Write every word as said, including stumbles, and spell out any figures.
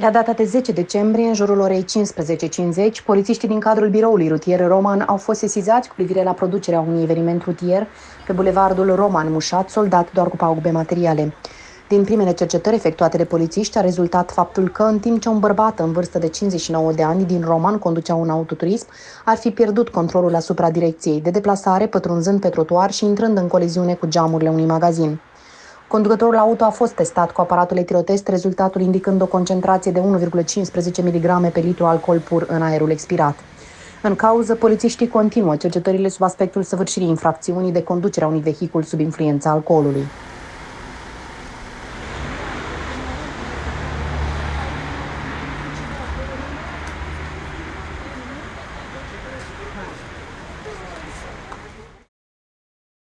La data de zece decembrie, în jurul orei cincisprezece cincizeci, polițiștii din cadrul biroului rutier Roman au fost sesizați cu privire la producerea unui eveniment rutier pe bulevardul Roman Mușat, soldat doar cu pagube materiale. Din primele cercetări efectuate de polițiști a rezultat faptul că, în timp ce un bărbat în vârstă de cincizeci și nouă de ani din Roman conducea un autoturism, ar fi pierdut controlul asupra direcției de deplasare, pătrunzând pe trotuar și intrând în coliziune cu geamurile unui magazin. Conducătorul auto a fost testat cu aparatul etirotest, rezultatul indicând o concentrație de unu virgulă cincisprezece miligrame pe litru alcool pur în aerul expirat. În cauză, polițiștii continuă cercetările sub aspectul săvârșirii infracțiunii de conducere a unui vehicul sub influența alcoolului.